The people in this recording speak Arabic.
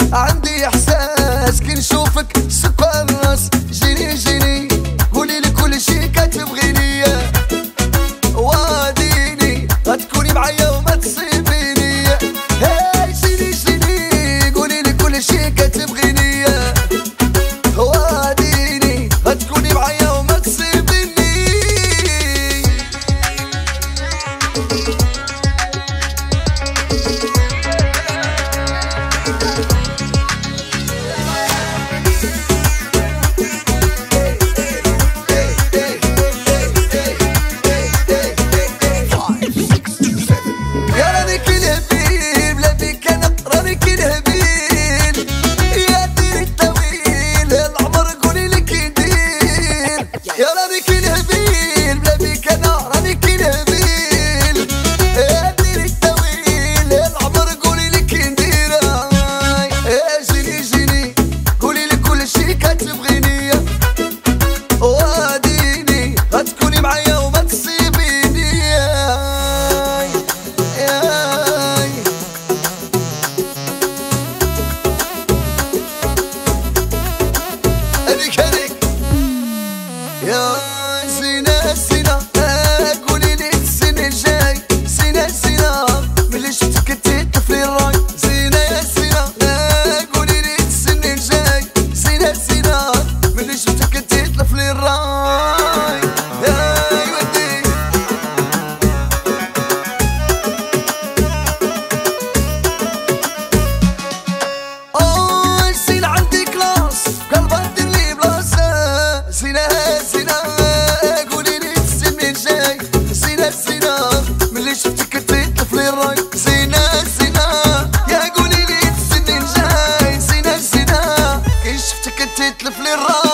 عندي احساس كي نشوفك سكر الراس. جيني جيني قولي لي كل شي كتبغيني، واديني غتكوني معايا وما تصيبيني. هاي جيني جيني قولي لي كل شي كتبغيني، واديني غتكوني معايا وما تصيبيني. يا زينة زينة قولي لي السنة الجاي. زينة زينة ملي شفتك تطفلي الراي. زينة يا زينة قولي لي السنة الجاي. زينة زينة ملي شفتك تطفلي الراي. يا ودي زينة عندي كلاس قلبها دير لي بلاصة. زينة تتلف لي الراس.